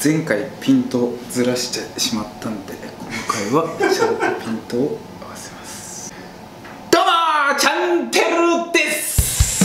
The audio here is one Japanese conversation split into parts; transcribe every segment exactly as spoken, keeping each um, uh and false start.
前回ピントずらしてしまったんで、今回はちゃんとピントを合わせます。どうもー、チャンテルです。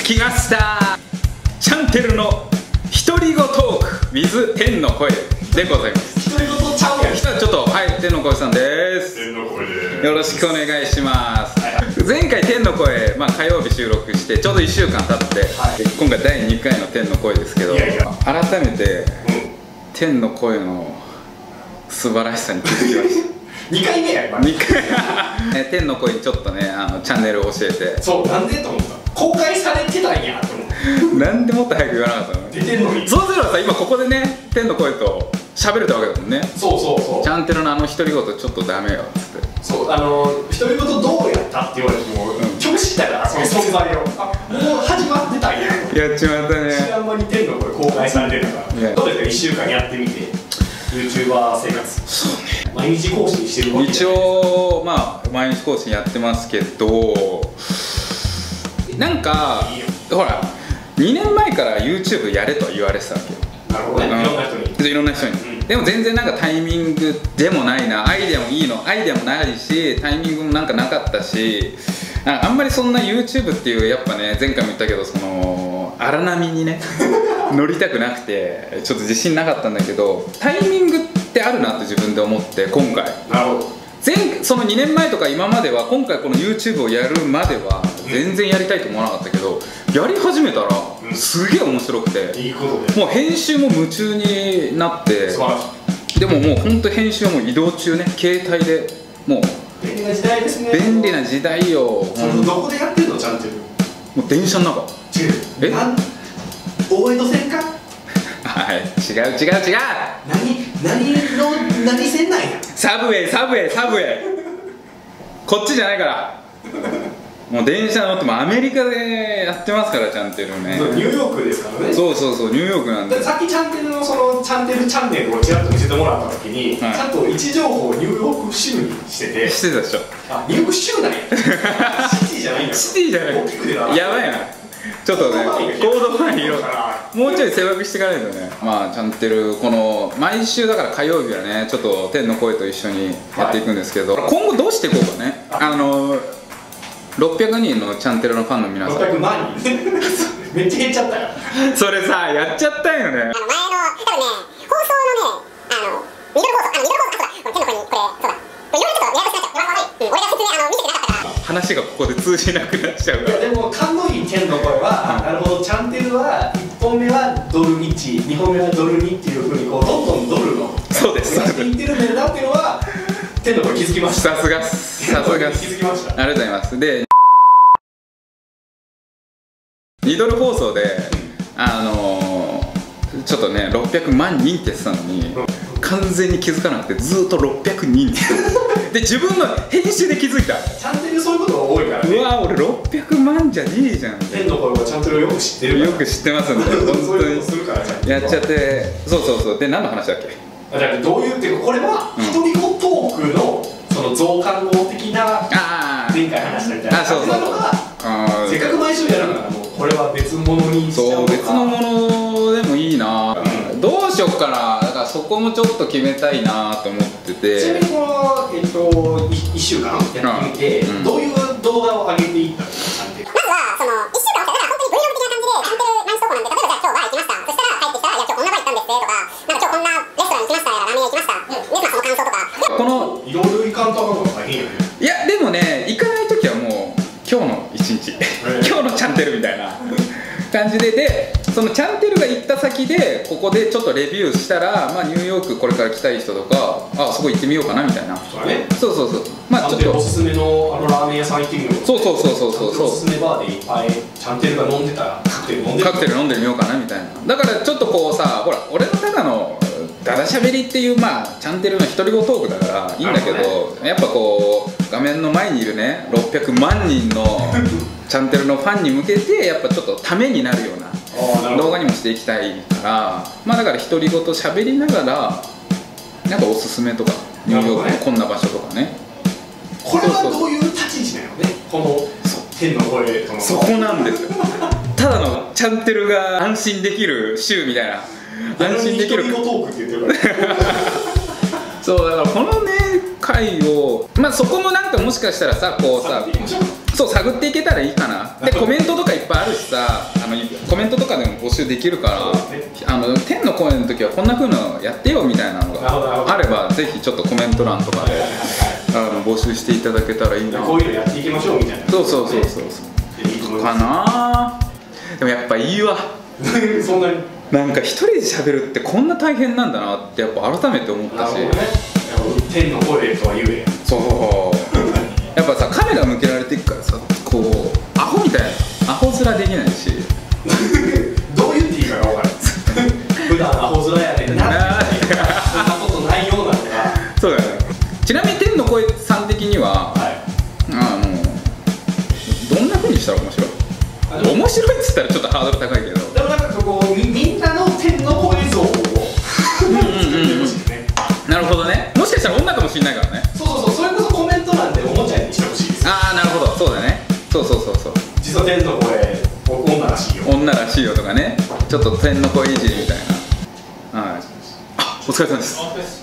来ました。チャンテルの独り言トーク with 天の声でございます。 独り言ちゃうやん。 ちょっと、はい、天の声さんです。 天の声です。 よろしくお願いします。前回天の声、まあ、火曜日収録してちょうどいっしゅうかん経って、はい、今回だいにかいの天の声ですけど、いやいや改めて、うん、天の声の素晴らしさに気づきました。 にかいめや、今にかい天の声にちょっとね、あのチャンネルを教えて、 そう、なんでと思った。公開されてたんやと思って。 なんでもっと早く言わなかったの。 出てんのに。 そうすればさ、今ここでね、天の声と喋れたわけだもんね。 そうそうそう。 チャンテルのあの独り言ちょっとダメよっつって。 そう、あの独り言どうやったって言われても、直視だからその存在を、あ、もう始まってたんや。 やっちまったね。 知らん間に天の声公開されてるから。どうですか、いっしゅうかんやってみて。YouTuber 生活。そうね。毎日更新してるわけ。 一応まあ毎日更新やってますけど、なんかほらにねんまえから YouTube やれと言われてたわけよ。 なるほどね。いろんな人に。 いろんな人に。うん、でも全然なんかタイミングでもないな、アイデアもいいの、アイデアもないし、タイミングもなんかなかったし、あんまりそんな YouTube っていうやっぱね、前回も言ったけどその荒波にね乗りたくなくてちょっと自信なかったんだけど、タイミングってあるなって自分で思って今回。 なるほど。 前そのにねんまえとか今までは、今回この YouTube をやるまでは全然やりたいと思わなかったけど、やり始めたらすげえ面白くて、 いいことでもう編集も夢中になって、でももう本当編集はもう移動中ね、携帯でもう便利な時代ですね。 便利な時代よ。 そのどこでやってるの、ちゃんと。 もう電車の中。 違う。え？大江戸線か？ はい、違う違う違う。 何何の何線なんや。 サブウェイサブウェイサブウェイ。こっちじゃないから。もう電車乗ってもアメリカでやってますから、チャンテルね。 ニューヨークですからね。 そうそうそう、ニューヨークなんで。 さっきチャンテルのそのチャンテルチャンネルをちらっと見せてもらった時に、はい、ちゃんと位置情報をニューヨーク州にしてて。 してたでしょ。 あ、ニューヨーク州なんや。シティじゃないんだ。 シティじゃない。 大きく出た。 やばいな。ちょっとね、コード範囲をもうちょい狭くしていかないとね。まあチャンテル、この毎週だから火曜日はね、ちょっと天の声と一緒にやっていくんですけど、はい、今後どうしていこうかね。あのろっぴゃくにんのチャンテルのファンの皆さん。 ろっぴゃくまんにんめっちゃ減っちゃったよ。 それさ、やっちゃったよね。あの前の多分ね、放送のね、あのミドル放送、あのミドル放送、あ、そうだ、天の声にこれ、そうだ、これいろいろちょっとややこしくなっちゃう。うん、俺が説明あの見せてなかったから。話がここで通じなくなっちゃうから。 いやでも勘のいい天の声は、なるほど、チャンテルはいっぽんめはドルいち、にほんめはドルにっていうふうにこうどんどんドルのそうです。 増していってるんだなっていうのは天の声気づきました。 さすが、さすが。 気づきました。 ありがとうございます。で、にドル放送で、あのー、ちょっとね、ろっぴゃくまんにんって言ってたのに、完全に気づかなくて、ずっとろっぴゃくにんってで、自分の編集で気づいた。 チャンテルそういうことが多いからね。 うわ、俺ろっぴゃくまんじゃねえじゃん。 天の声はチャンテルをよく知ってるから。 よく知ってますんで、本当にやっちゃって、そうそうそう。で、何の話だっけ。 だからどういうっていうか、これは独り言トークのその増刊号的な前回話したみたいな感じなのが、せっかく毎週やるからもうこれは別物にしちゃおうか。そう、別のものでもいいな。どうしよっかな。だからそこもちょっと決めたいなと思ってて。ちなみにこのえっといっしゅうかんやってみて、どういう動画を上げていったの？まずはそのいっしゅうかんだから本当に ブイログ 的な感じでチャンテル毎日投稿なんで、例えばじゃあ今日バー行きました。そしたら帰ってきたら、いや今日こんなバー行ったんですとか、なんか今日こんなレストラン行きましたやらラーメン屋行きました。で、まあその感想とか。このいろいろ行かんとあかんのが大変よね。いやでもね、行かない時はもう今日の一日今日のチャンテルみたいな感じで、でそのチャンテルが行った先でここでちょっとレビューしたら、まあニューヨークこれから来たい人とか、あそこ行ってみようかなみたいな。そうそうそう、まあちょっとおすすめのあのラーメン屋さん行ってみよう。そうそうそうそうそうそう、おすすめバーでいっぱいチャンテルが飲んでたらカクテル飲んでカクテル飲んでみようかなみたいな。だからちょっとこうさ、ほら俺のただのダダしゃべりっていう、まあチャンテルの独り言トークだからいいんだけど、やっぱこう画面の前にいるねろっぴゃくまんにんのチャンテルのファンに向けて、やっぱちょっとためになるような動画にもしていきたいから、まあだから独り言しゃべりながらなんかおすすめとかニューヨークのこんな場所とかね。これはどういう立ち位置なのね、この天の声との。そこなんですよ。ただのチャンテルが安心できる週みたいな、 安心できるそうだからこのね回をまあそこもなんかもしかしたらさこうさそう探っていけたらいいかな。でコメントとかいっぱいあるしさ、あのコメントとかでも募集できるから、あの天の声の時はこんな風のやってよみたいなのがあればぜひちょっとコメント欄とかであの募集していただけたらいいな。 こういうのやっていきましょうみたいな。そうそうそうそうかな。でもやっぱいいわそんなになんか一人で喋るってこんな大変なんだなってやっぱ改めて思ったし、 天の声とは言えそうやっぱさカメラ向けられていくからさ、こうアホみたいなアホ面できないしどう言っていいかが分からない普段アホ面やねんなそんなことないようなのがそうだね。ちなみに天の声さん的には、はい、あのどんな風にしたら面白い面白いっつったらちょっとハードル高いけど、 でもなんかこう み, みんなの天の声像を作ってほしいね。 なるほどね。もしかしたら女かもしれないからね。 そうそうそう、それこそコメント欄でおもちゃにしてほしいです。 ああなるほど、そうだね。そうそうそうそう、 実は天の声女らしいよ女らしいよとかね、ちょっと天の声いじりみたいな。はい、あ、お疲れ様です。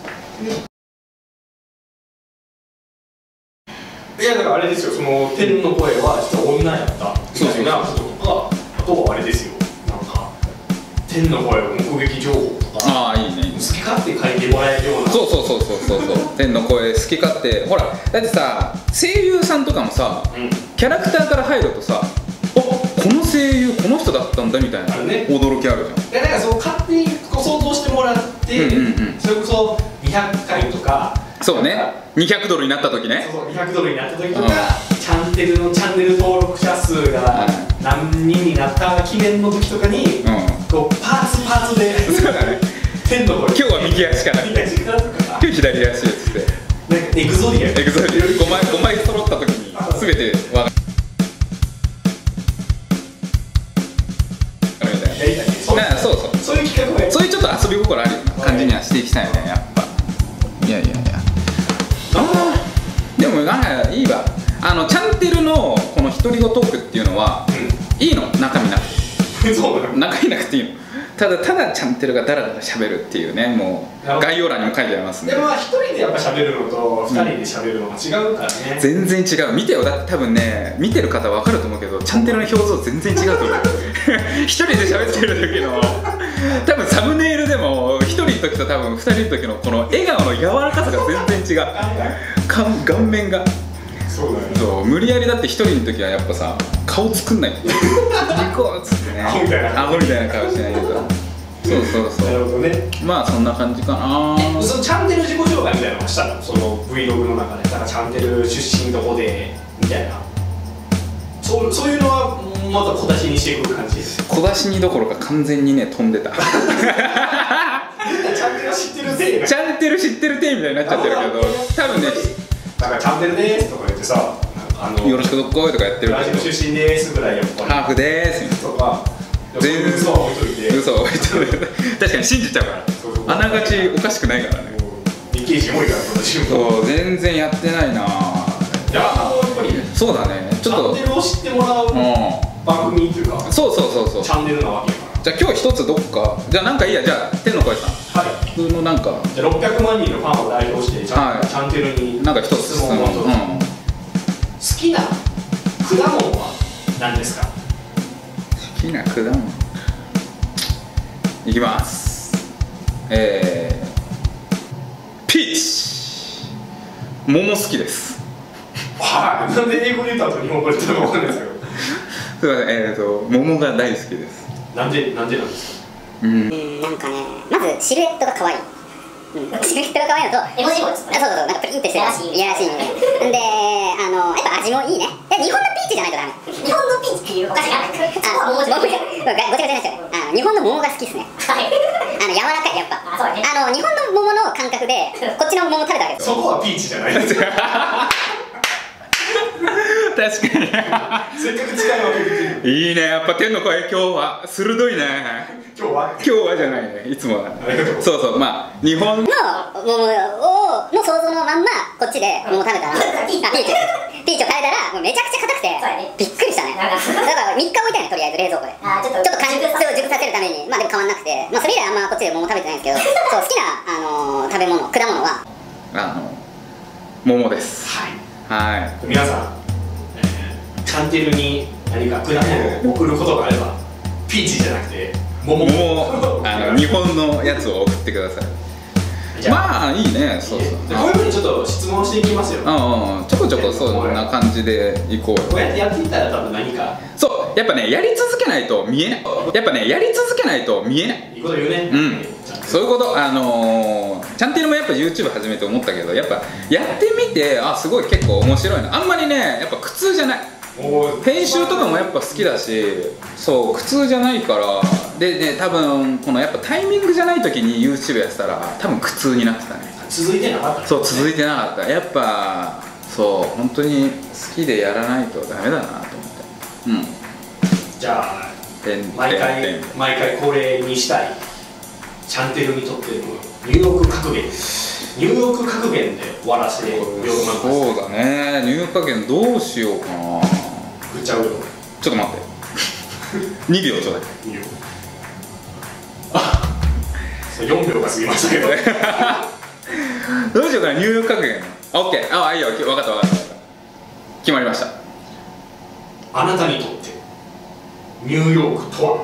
いやだからあれですよ、その天の声は実は女やったみたいなこととか、あとはあれですよ、なんか天の声目撃情報とか、 ああいいね、 好き勝手書いてもらえるような、 そうそうそうそうそうそう天の声好き勝手、ほらだってさ声優さんとかもさ、うん、キャラクターから入るとさ、おこの声優この人だったんだみたいな、ね、驚きあるじゃん。 いやだからそう勝手にこう想像してもらって、うんうんうん、それこそにひゃっかいとか、 そうね、にひゃくドルになった時ね、 そうそうにひゃくドルになった時とか、チャンネルのチャンネル登録者数が何人になった記念の時とかに、うん、こうパーツパーツでそうだね天の声、 今日は右足から今日左足っつってなんかエグゾディアエグゾディアごまいごまい揃った時に全て分かるみたいな。そうそうそういう企画はそういうちょっと遊び心あるような感じにはしていきたいよね、やっぱ。いやいやいや、あーでもなんかいいわ、あのチャンテルのこの独り言トークっていうのは、うん、いいの、中身なくてそうだ中身なくていいの。ただただチャンテルがダラダラ喋るっていうね、もう概要欄にも書いてありますね。 でも一人でやっぱ喋るのと二人で喋るのが違うからね、 うん、全然違う。見てよ、だって多分ね見てる方分かると思うけど、チャンテルの表情全然違うと思う一人で喋ってる時の多分サムネイルでも一人の時と多分二人の時のこの笑顔の柔らかさが全然違う顔面がそうだよね。 そう無理やりだって一人の時はやっぱさ顔作んないとニコッつってね、アホみたいなアホみたいな顔しないとそうそうそう、 なるほどね。 まあそんな感じかな。 そのチャンネル自己紹介みたいなのをしたの、その Vlog の中で、だからチャンネル出身どこでみたいな、そうそういうのはまた小出しにしていく感じ。 小出しにどころか完全にね飛んでたチャンネル知ってるてチャンネル知ってるてみたいになっちゃってるけど、多分ねなんかチャンネルですとか言ってさ、 あのよろしくどっこいとかやってるけど、 ブラジル出身ですぐらいやっぱりハーフですとか全然嘘は置いといて嘘は置いといて確かに信じちゃうからあながちおかしくないからね。 日系人多いからそう全然やってないな。 いややっぱりそうだね、ちょっとチャンネルを知ってもらう番組っていうか、 そうそうそうそうチャンネルなわけやから。 じゃあ今日一つどっか、じゃあなんかいいや、じゃあ天の声さん、はい、普通のなんかじゃあろっぴゃくまんにんのファンを代表してチャン、はい、チャンネルになんか一つ質問を、うん、 好きな果物は何ですか？ 好きな果物いきます。えー、ピーチ桃好きです。 はい、なんで英語で言った後日本語で言ったのか分かんないですけどすいません、えーと桃が大好きです。 なんでなんでなんですか？ うん、なんかね、まずシルエットが可愛い。うん、シルエットが可愛いのと、絵文字もそうそうそう、なんかプリンってしてる。いやらしい。で、あのやっぱ味もいいね。日本のピーチじゃないとダメ。日本のピーチっていうお菓子がある。あ、桃じゃ。ごちゃごちゃになっちゃう。あの日本の桃が好きですね。はい。あの柔らかいやっぱ。あ、そうね。あの日本の桃の感覚でこっちの桃食べたわけです。 そこはピーチじゃないですよ。 確かにせっかく近いわけでいいね、やっぱ天の声今日は鋭いね。 今日は今日はじゃないね、いつもはそうそう、まあ日本の桃をの想像のまんまこっちで桃食べたらピーチピーチを変えたらもうめちゃくちゃ硬くてびっくりしたね。だからみっか置いたよね、とりあえず冷蔵庫でちょっと完熟させるために。 まあでも変わんなくて、まあそれ以来あんまこっちで桃食べてないんですけど、そう好きなあのー、食べ物果物はあの桃です。はい。はい。 皆さん、えー、チャンネルに何か果物を送ることがあれば、ピーチじゃなくて桃桃あの日本のやつを送ってください。まあいいね。そうそう。 こういうふうにちょっと質問していきますよ。 うんうん。ちょこちょこそんな感じでいこう。 こうやってやっていったら多分何か。 そう。やっぱねやり続けないと見えない。やっぱねやり続けないと見えない。 いいこと言うね。 うん。そういうこと。あのー、チャンネルもやっぱ YouTube 始めて思ったけど、やっぱやってみてあすごい結構面白いな。あんまりねやっぱ苦痛じゃない。編集とかもやっぱ好きだし、そう苦痛じゃないからでね、多分このやっぱタイミングじゃない時に YouTube やってたら多分苦痛になってたね。 続いてなかった、ね、 そう続いてなかった。やっぱそう本当に好きでやらないとダメだなと思って。うん。 じゃあ毎回毎回恒例にしたいチャンネルにとってのニューヨーク格言、ニューヨーク格言で終わらせてようと思います。 そうだね、ニューヨーク格言どうしようかな。 振っちゃうよ。 ちょっと待ってにびょうちょうだい。にびょうあよんびょうが過ぎましたけどどうしようかな。ニューヨーク格言。オッケー。ああいいよ、分かった分かった、決まりました。 あなたにとってニューヨークとは。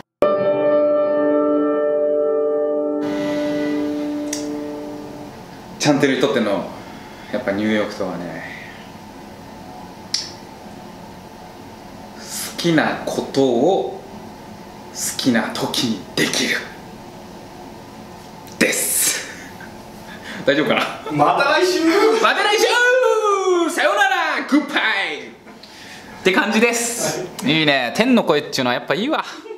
チャンネルにとってのやっぱニューヨークとはね、好きなことを好きな時にできるです大丈夫かな。 また来週また来週さようならグッバイって感じです。いいね、天の声っていうのはやっぱいいわ。